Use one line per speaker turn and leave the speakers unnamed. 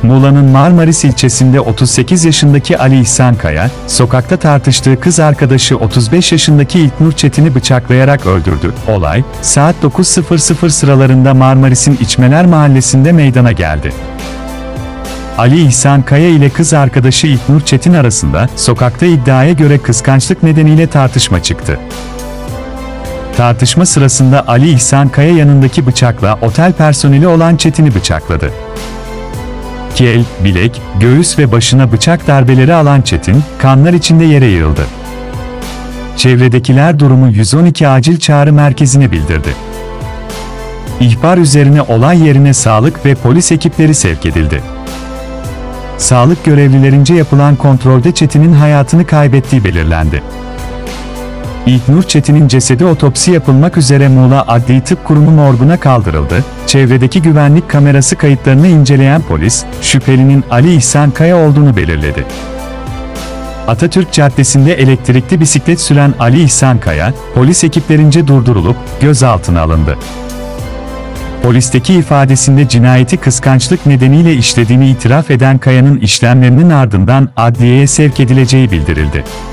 Muğla'nın Marmaris ilçesinde 38 yaşındaki Ali İhsan Kaya, sokakta tartıştığı kız arkadaşı 35 yaşındaki İlknur Çetin'i bıçaklayarak öldürdü. Olay, saat 9.00 sıralarında Marmaris'in İçmeler Mahallesi'nde meydana geldi. Ali İhsan Kaya ile kız arkadaşı İlknur Çetin arasında, sokakta iddiaya göre kıskançlık nedeniyle tartışma çıktı. Tartışma sırasında Ali İhsan Kaya yanındaki bıçakla otel personeli olan Çetin'i bıçakladı. El, bilek, göğüs ve başına bıçak darbeleri alan Çetin, kanlar içinde yere yığıldı. Çevredekiler durumu 112 acil çağrı merkezine bildirdi. İhbar üzerine olay yerine sağlık ve polis ekipleri sevk edildi. Sağlık görevlilerince yapılan kontrolde Çetin'in hayatını kaybettiği belirlendi. İlknur Çetin'in cesedi otopsi yapılmak üzere Muğla Adli Tıp Kurumu morguna kaldırıldı. Çevredeki güvenlik kamerası kayıtlarını inceleyen polis, şüphelinin Ali İhsan Kaya olduğunu belirledi. Atatürk Caddesi'nde elektrikli bisiklet süren Ali İhsan Kaya, polis ekiplerince durdurulup gözaltına alındı. Polisteki ifadesinde cinayeti kıskançlık nedeniyle işlediğini itiraf eden Kaya'nın işlemlerinin ardından adliyeye sevk edileceği bildirildi.